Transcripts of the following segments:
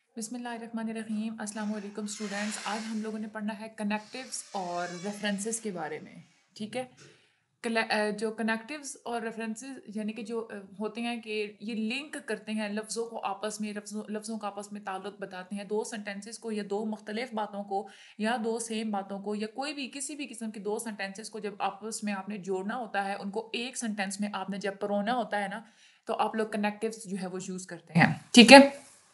बिस्मिल्लाहिर्रहमानिर्रहीम अस्सलाम वालेकुम स्टूडेंट्स। आज हम लोगों ने पढ़ना है कनेक्टिव्स और रेफरेंसेस के बारे में। ठीक है, जो कनेक्टिव्स और रेफरेंसेस यानी कि जो होते हैं कि ये लिंक करते हैं लफ्ज़ों को आपस में, लफ्ज़ों का आपस में ताल्लुक बताते हैं, दो सेंटेंसेस को या दो मुख्तलिफ बातों को या दो सेम बातों को या कोई भी किसी भी किस्म की दो सेंटेंसेस को जब आपस में आपने जोड़ना होता है, उनको एक सेंटेंस में आपने जब परोना होता है ना, तो आप लोग कनेक्टिव्स जो है वो यूज़ करते हैं। ठीक है,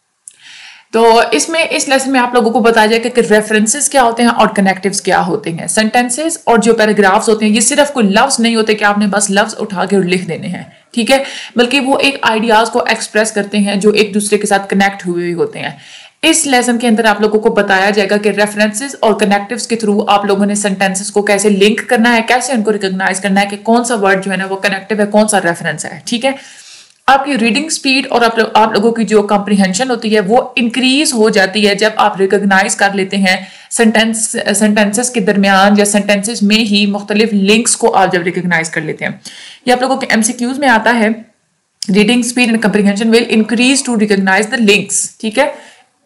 तो इसमें इस लेसन में आप लोगों को बताया जाएगा कि रेफरेंसेस क्या होते हैं और कनेक्टिव्स क्या होते हैं। सेंटेंसेस और जो पैराग्राफ्स होते हैं ये सिर्फ कोई लफ्ज नहीं होते कि आपने बस लफ्ज उठा के लिख देने हैं, ठीक है, बल्कि वो एक आइडियाज को एक्सप्रेस करते हैं जो एक दूसरे के साथ कनेक्ट हुए होते हैं। इस लेसन के अंदर आप लोगों को बताया जाएगा कि रेफरेंसेस और कनेक्टिव्स के थ्रू आप लोगों ने सेंटेंसेस को कैसे लिंक करना है, कैसे उनको रिकॉग्नाइज करना है कि कौन सा वर्ड जो है ना वो कनेक्टिव है, कौन सा रेफरेंस है। ठीक है, आपकी रीडिंग स्पीड और आप लोगों की जो कॉम्प्रिहेंशन होती है वो इंक्रीज हो जाती है जब आप रिकॉग्नाइज कर लेते हैं सेंटेंसेस के दरमियान या सेंटेंसेस में ही मुख्तलिफ लिंक्स को आप जब रिकॉग्नाइज कर लेते हैं। ये आप लोगों के एमसीक्यूज में आता है, reading speed and comprehension will increase to recognise the links. ठीक है,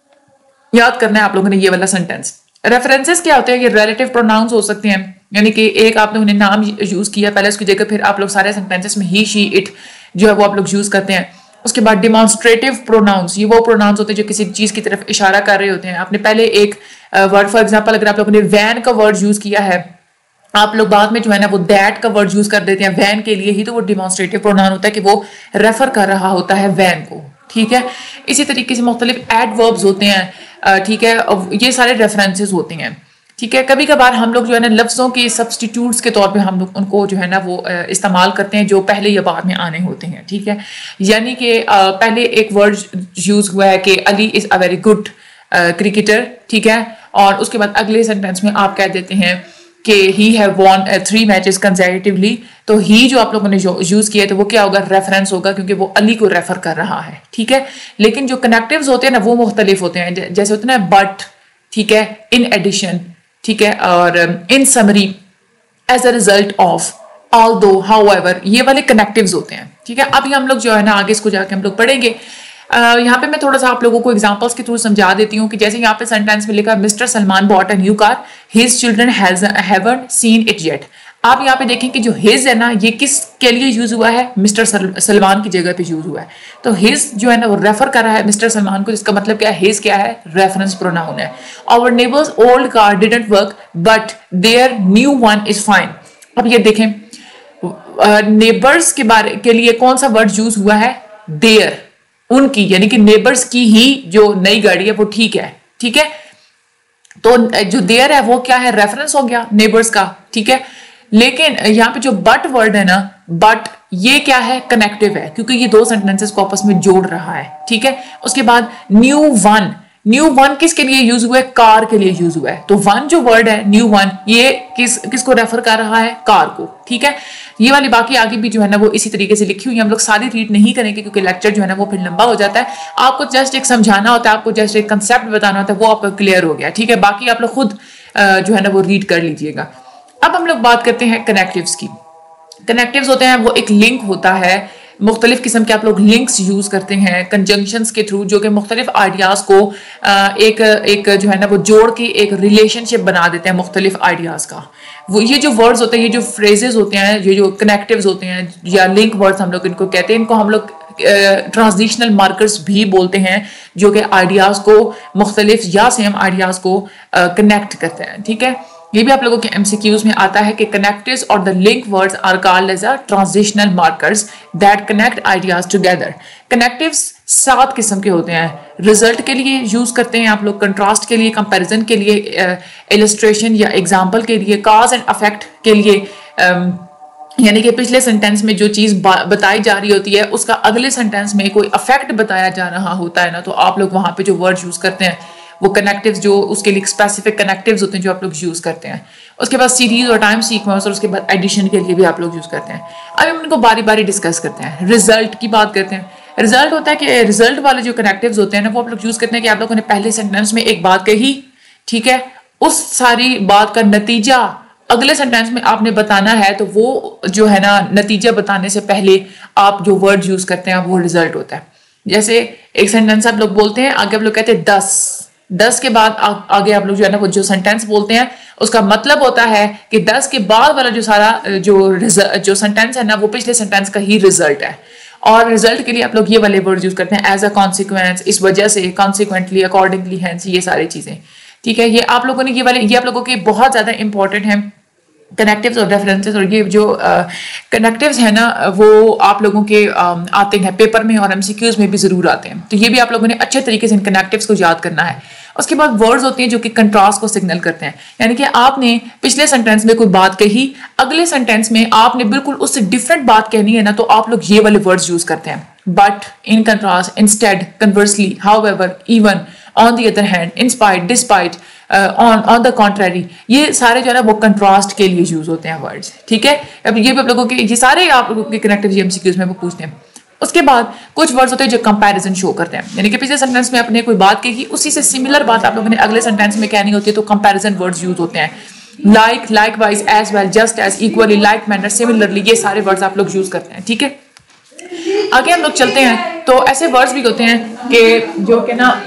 याद करना है आप लोगों ने ये वाला सेंटेंस। रेफरेंसेस क्या होते हैं? ये रिलेटिव प्रोनाउंस हो सकते हैं, यानी कि एक आप लोगों ने नाम यूज किया पहले, उसकी जगह फिर आप लोग सारे सेंटेंसेस में ही, शी, इट जो है वो आप लोग यूज करते हैं। उसके बाद डिमॉन्स्ट्रेटिव प्रोनाउंस, ये वो प्रोनाउंस होते हैं जो किसी चीज की तरफ इशारा कर रहे होते हैं। आपने पहले एक वर्ड, फॉर एग्जांपल अगर आप लोगों ने वैन का वर्ड यूज किया है, आप लोग बाद में जो है ना वो दैट का वर्ड यूज कर देते हैं वैन के लिए ही, तो वो डिमॉन्स्ट्रेटिव प्रोनाउन होता है कि वो रेफर कर रहा होता है वैन को। ठीक है, इसी तरीके से मुख्तलिफ एडवर्ब्स होते हैं। ठीक है, ये सारे रेफरेंसेस होते हैं। ठीक है, कभी कभार हम लोग जो है ना लफ्ज़ों के सब्सटीट्यूट्स के तौर पे हम लोग उनको जो है ना वो इस्तेमाल करते हैं जो पहले या बाद में आने होते हैं। ठीक है, यानी कि पहले एक वर्ड यूज हुआ है कि Ali is a very good cricketer. ठीक है, और उसके बाद अगले सेंटेंस में आप कह देते हैं कि he have won 3 matches consecutively, तो ही जो आप लोगों ने यूज किया तो वो क्या होगा? रेफरेंस होगा, क्योंकि वो अली को रेफर कर रहा है। ठीक है, लेकिन जो कनेक्टिव्स होते हैं ना वो मुख्तलिफ होते हैं, जैसे होते हैं ना बट, ठीक है, इन एडिशन, ठीक है, और in summary, as a result of, although, however, ये वाले कनेक्टिव्स होते हैं। ठीक है, अभी हम लोग जो है ना आगे इसको जाके हम लोग पढ़ेंगे। यहाँ पे मैं थोड़ा सा आप लोगों को एग्जांपल्स के थ्रू समझा देती हूँ कि जैसे यहाँ पे सेंटेंस में लिखा है mister Salman bought a new car, his children haven't seen it yet. आप यहाँ पे देखें कि जो हिज है ना ये किस के लिए यूज हुआ है? मिस्टर सलमान की जगह पे यूज हुआ है। तो हिज जो है ना वो रेफर कर रहा है मिस्टर सलमान को, जिसका मतलब क्या है? हिज क्या है? रेफरेंस प्रोनाउन है। Our neighbours old car didn't work but their new one is fine. अब ये देखें नेबर्स के लिए कौन सा वर्ड यूज हुआ है? देयर, उनकी, यानी कि नेबर्स की ही जो नई गाड़ी है वो ठीक है। ठीक है, तो जो देयर है वो क्या है? रेफरेंस हो गया नेबर्स का। ठीक है, लेकिन यहाँ पे जो बट वर्ड है ना, बट ये क्या है? कनेक्टिव है, क्योंकि ये दो सेंटेंसेस को आपस में जोड़ रहा है। ठीक है, उसके बाद न्यू वन, न्यू वन किसके लिए यूज हुआ है? कार के लिए यूज हुआ है। तो वन जो वर्ड है न्यू वन, ये किसको रेफर कर रहा है? कार को। ठीक है, ये वाली बाकी आगे भी जो है ना वो इसी तरीके से लिखी हुई है, हम लोग सारी रीड नहीं करेंगे क्योंकि लेक्चर जो है ना वो फिर लंबा हो जाता है। आपको जस्ट एक समझाना होता है, आपको जस्ट एक कंसेप्ट बताना होता है, वो आपको क्लियर हो गया। ठीक है, बाकी आप लोग खुद जो है ना वो रीड कर लीजिएगा। अब हम लोग बात करते हैं कनेक्टिव्स की। कनेक्टिव्स होते हैं वो एक लिंक होता है, मुख्तलिफ किस्म के आप लोग लिंक्स यूज करते हैं कंजंक्शंस के थ्रू, जो कि मुख्तलिफ आइडियाज को एक जो है ना वो जोड़ के एक रिलेशनशिप बना देते हैं मुख्तलिफ आइडियाज का। वो ये जो वर्ड्स होते हैं, ये जो फ्रेजेस होते हैं, ये जो कनेक्टिव्स होते हैं या लिंक वर्ड्स हम लोग इनको कहते हैं, इनको हम लोग ट्रांजिशनल मार्कर्स भी बोलते हैं, जो कि आइडियाज को मुख्तलिफ या सेम आइडियाज को कनेक्ट करते हैं। ठीक है, ये भी आप लोगों के एमसीक्यूज में आता है कि कनेक्टिव्स और the link words are called as a transitional markers that connect ideas together. Connectives 7 किस्म के होते हैं। रिजल्ट के लिए यूज करते हैं आप लोग, कंट्रास्ट के लिए, कंपैरिजन के लिए, इलस्ट्रेशन या एग्जाम्पल के लिए, काज एंड अफेक्ट के लिए, यानी कि पिछले सेंटेंस में जो चीज बताई जा रही होती है उसका अगले सेंटेंस में कोई अफेक्ट बताया जा रहा होता है ना, तो आप लोग वहां पे जो वर्ड यूज करते हैं वो कनेक्टिव्स, जो उसके लिए स्पेसिफिक कनेक्टिव्स होते हैं जो आप लोग यूज करते हैं। उसके बाद सीरीज और टाइम सीक्वेंस, और उसके बाद एडिशन के लिए भी आप लोग यूज करते हैं। अब हम इनको बारी बारी डिस्कस करते हैं। रिजल्ट की बात करते हैं। रिजल्ट होता है कि रिजल्ट वाले जो कनेक्टिव्स होते हैं ना वो आप लोग यूज करते हैं कि आप लोगों ने पहले सेंटेंस में एक बात कही, ठीक है, उस सारी बात का नतीजा अगले सेंटेंस में आपने बताना है, तो वो जो है ना नतीजा बताने से पहले आप जो वर्ड यूज करते हैं वो रिजल्ट होता है। जैसे एक सेंटेंस आप लोग बोलते हैं, आगे आप लोग कहते हैं 10 के बाद आगे आप लोग जो है ना वो जो सेंटेंस बोलते हैं उसका मतलब होता है कि 10 के बाद वाला जो सारा जो सेंटेंस है ना वो पिछले सेंटेंस का ही रिजल्ट है। और रिजल्ट के लिए आप लोग ये वाले वर्ड यूज करते हैं, एज अ कॉन्सिक्वेंस, इस वजह से, कॉन्सिक्वेंटली, अकॉर्डिंगली, हेंस, ये सारी चीजें। ठीक है, ये आप लोगों ने ये आप लोगों के बहुत ज्यादा इंपॉर्टेंट है, कनेक्टिव्स और रेफरेंसेस। और ये जो कनेक्टिव्स है ना वो आप लोगों के आते हैं पेपर में और एमसीक्यूज में भी जरूर आते हैं, तो ये भी आप लोगों ने अच्छे तरीके से इन कनेक्टिव्स को याद करना है। उसके बाद वर्ड्स होते हैं जो कि कंट्रास्ट को सिग्नल करते हैं, यानी कि आपने पिछले सेंटेंस में कोई बात कही, अगले सेंटेंस में आपने बिल्कुल उससे डिफरेंट बात कहनी है ना, तो आप लोग ये वाले वर्ड्स यूज करते हैं, but, in contrast, instead, conversely, however, even, on the other hand, in spite, despite, on the contrary, ये सारे जो है ना वो कंट्रास्ट के लिए यूज होते हैं वर्ड्स। ठीक है, अब ये भी आप लोगों के ये सारे आप लोगों के कनेक्टिव एमसीक्यूज में वो पूछते हैं। उसके बाद कुछ वर्ड्स होते हैं जो कंपैरिजन शो करते हैं, यानी कि पिछले सेंटेंस में आपने कोई बात कही, उसी से सिमिलर बात आप लोगों ने अगले सेंटेंस में कहनी होती है, तो कंपैरिजन वर्ड्स यूज होते हैं, like, likewise, as well, just as, equally, like manner, similarly, ये सारे वर्ड्स आप लोग यूज करते हैं। ठीक है, आगे हम लोग चलते हैं, तो ऐसे वर्ड्स भी होते हैं कि जो कि ना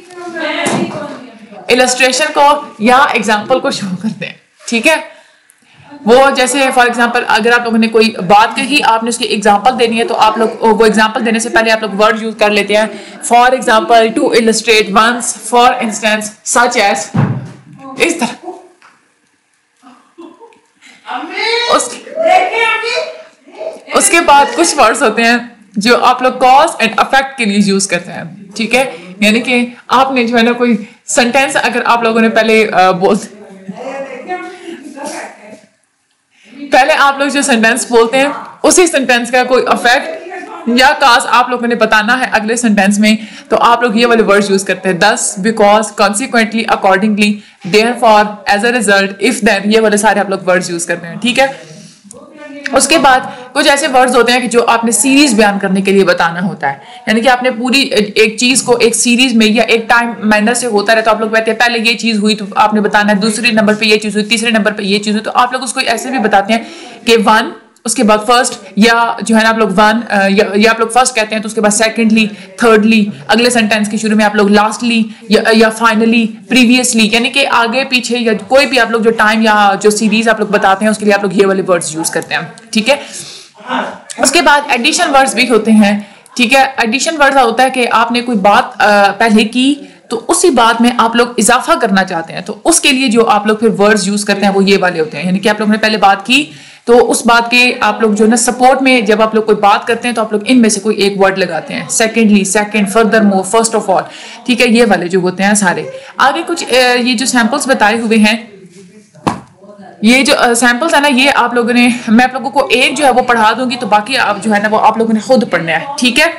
इलस्ट्रेशन को या एग्जाम्पल को शो करते हैं। ठीक है, वो जैसे फॉर एग्जाम्पल अगर आप लोगों ने कोई बात कही, आपने उसकी एग्जाम्पल देनी है, तो आप लोग वो एग्जाम्पल देने से पहले आप लोग वर्ड यूज कर लेते हैं, for example, to illustrate, once, for instance, such as, इस तरह। उसके बाद कुछ वर्ड्स होते हैं जो आप लोग कॉज एंड इफेक्ट के लिए यूज करते हैं। ठीक है, यानी कि आपने जो है ना कोई सेंटेंस अगर आप लोगों ने पहले आप लोग जो सेंटेंस बोलते हैं उसी सेंटेंस का कोई इफेक्ट या काज आप लोगों ने बताना है अगले सेंटेंस में, तो आप लोग ये वाले वर्ड्स यूज करते हैं, thus, because, consequently, accordingly, therefore, as a result, if then, ये वाले सारे आप लोग वर्ड्स यूज करते हैं। ठीक है, उसके बाद कुछ ऐसे वर्ड्स होते हैं कि जो आपने सीरीज बयान करने के लिए बताना होता है, यानी कि आपने पूरी एक चीज को एक सीरीज में या एक टाइम मैनर से होता रहे, तो आप लोग कहते हैं पहले ये चीज हुई तो आपने बताना है, दूसरे नंबर पे ये चीज हुई, तीसरे नंबर पे ये चीज हुई, तो आप लोग उसको ऐसे भी बताते हैं कि वन, उसके बाद फर्स्ट, या जो है ना आप लोग वन या आप लोग फर्स्ट कहते हैं, तो उसके बाद सेकेंडली, थर्डली, अगले सेंटेंस के शुरू में आप लोग लास्टली या फाइनली, प्रीवियसली, यानी कि आगे पीछे या कोई भी आप लोग जो टाइम या जो सीरीज आप लोग बताते हैं उसके लिए आप लोग ये वाले वर्ड्स यूज करते हैं। ठीक है, उसके बाद एडिशन वर्ड्स भी होते हैं। ठीक है, एडिशन वर्ड्स होता है कि आपने कोई बात पहले की, तो उसी बात में आप लोग इजाफा करना चाहते हैं, तो उसके लिए जो आप लोग फिर वर्ड्स यूज करते हैं वो ये वाले होते हैं, यानी कि आप लोगों ने पहले बात की, तो उस बात के आप लोग जो है ना सपोर्ट में जब आप लोग कोई बात करते हैं तो आप लोग इनमें से कोई एक वर्ड लगाते हैं, secondly, second, furthermore, first of all. ठीक है, ये वाले जो होते हैं सारे। आगे कुछ ये जो सैंपल्स बताए हुए हैं, ये जो सैंपल्स है ना, ये आप लोगों ने, मैं आप लोगों को एक जो है वो पढ़ा दूंगी, तो बाकी आप जो है ना वो आप लोगों ने खुद पढ़ना है। ठीक है,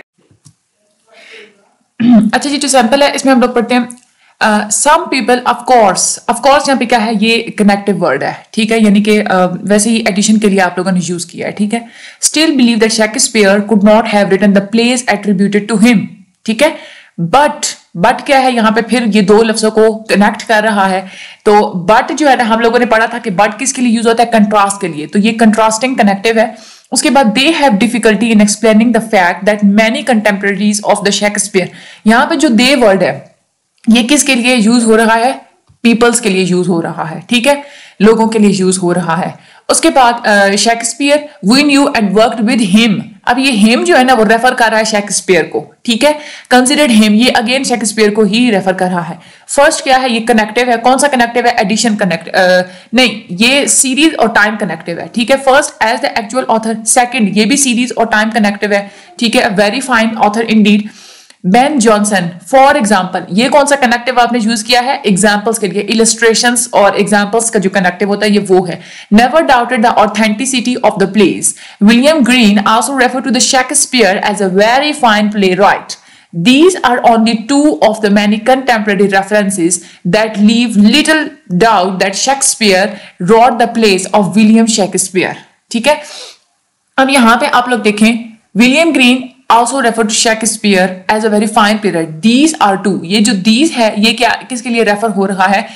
अच्छा जी, जो सैंपल है इसमें हम लोग पढ़ते हैं, सम पीपल, ऑफकोर्स यहाँ पे क्या है, ये कनेक्टिव वर्ड है। ठीक है, यानी कि वैसे ही एडिशन के लिए आप लोगों ने यूज किया है। ठीक है, still believe that Shakespeare could not have written the plays attributed to him. ठीक है, बट क्या है यहाँ पे, फिर ये दो लफ्जों को कनेक्ट कर रहा है, तो बट जो है ना हम लोगों ने पढ़ा था कि बट किसके लिए यूज होता है, कंट्रास्ट के लिए, तो ये कंट्रास्टिंग कनेक्टिव है। उसके बाद they have difficulty in explaining the fact that many contemporaries of the Shakespeare, यहाँ पे जो दे वर्ड है ये किसके लिए यूज हो रहा है, पीपल्स के लिए यूज हो रहा है। ठीक है, लोगों के लिए यूज हो रहा है। उसके बाद Shakespeare, we knew and worked with him, अब ये हिम जो है ना वो रेफर कर रहा है शेक्सपियर को। ठीक है, कंसिडर्ड हिम, ये अगेन शेक्सपियर को ही रेफर कर रहा है। फर्स्ट क्या है, ये कनेक्टिव है, कौन सा कनेक्टिव है, एडिशन नहीं, ये सीरीज और टाइम कनेक्टिव है। ठीक है, first as the actual author, second ये भी सीरीज और टाइम कनेक्टिव है। ठीक है, very fine author indeed. Ben Jonson, for example, ये कौन सा कनेक्टिव आपने यूज किया है, एग्जाम्पल्स के लिए, इलस्ट्रेशंस और एग्जाम्पल्स का जो कनेक्टिव होता है ये वो है। Never doubted the authenticity of the plays, William Green also refer to the Shakespeare as a very fine playwright. These are only two of the many contemporary references that leave little doubt that Shakespeare wrote the plays of William Shakespeare. ठीक है, अब यहां पे आप लोग देखें, William Green also refer to Shakespeare as a very fine playwright. These are two. ये जो these है ये क्या किसके लिए रेफर हो रहा है,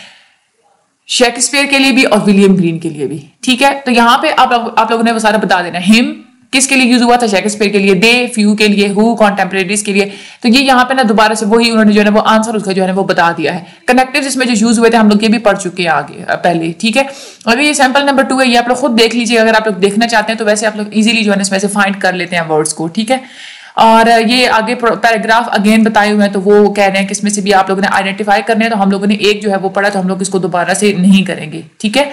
शेक्सपियर के लिए भी और विलियम ग्रीन के लिए भी। ठीक है, तो यहाँ पे आप लोगों ने वो सारा बता देना, हिम, किसके लिए यूज हुआ था? शेक्सपियर के लिए, दे फ्यू के लिए, हु कॉन्टेम्परेरीज के लिए। तो ये यहाँ पे ना दोबारा से वही उन्होंने जो है वो आंसर उसका जो है वो बता दिया है। कनेक्टिव्स इसमें जो यूज हुए थे हम लोग ये भी पढ़ चुके हैं आगे पहले, ठीक है। अभी ये सैंपल नंबर 2 है, ये आप लोग खुद देख लीजिए अगर आप लोग देखना चाहते हैं तो। वैसे आप लोग इजीली जो है इसमें से फाइंड कर लेते हैं वर्ड्स को, ठीक है। और ये आगे पैराग्राफ अगेन बताए हुए हैं, तो वो कह रहे हैं कि इसमें से भी आप लोगों ने आइडेंटिफाई करने हैं। तो हम लोगों ने एक जो है वो पढ़ा, तो हम लोग इसको दोबारा से नहीं करेंगे, ठीक है।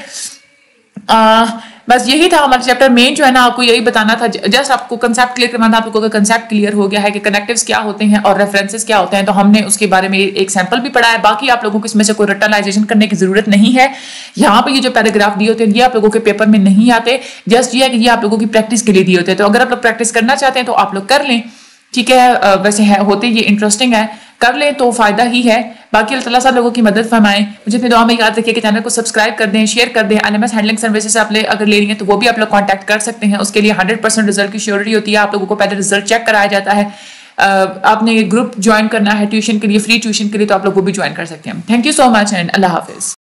बस यही था हमारा चैप्टर। मेन जो है ना आपको यही बताना था, जस्ट आपको कंसेप्ट क्लियर करना था। आप लोगों का कंसेप्ट क्लियर हो गया है कि कनेक्टिव्स क्या होते हैं और रेफरेंसेस क्या होते हैं, तो हमने उसके बारे में एक सैंपल भी पढ़ा है। बाकी आप लोगों को इसमें से कोई रटलाइजेशन करने की जरूरत नहीं है। यहाँ पे ये जो पैराग्राफ दिए होते हैं ये आप लोगों के पेपर में नहीं आते, जस्ट ये है कि ये आप लोगों की प्रैक्टिस के लिए दिए होते हैं। तो अगर आप लोग प्रैक्टिस करना चाहते हैं तो आप लोग कर लें, ठीक है। वैसे है होते ये इंटरेस्टिंग है, कर ले तो फायदा ही है। बाकी अल्लाह ताला सब लोगों की मदद फरमाएं। मुझे अपनी दुआ में याद रखिए कि चैनल को सब्सक्राइब कर दें, शेयर कर दें। एलएमएस हैंडलिंग सर्विसेज आप अगर ले रही हैं तो वो भी आप लोग कांटेक्ट कर सकते हैं। उसके लिए 100% रिजल्ट की श्योरिटी होती है। आप लोगों को पहले रिजल्ट चेक कराया जाता है। आपने ग्रुप ज्वाइन करना है ट्यूशन के लिए, फ्री ट्यूशन के लिए, तो आप लोग वो भी ज्वाइन कर सकते हैं। Thank you so much and अल्लाह हाफिज।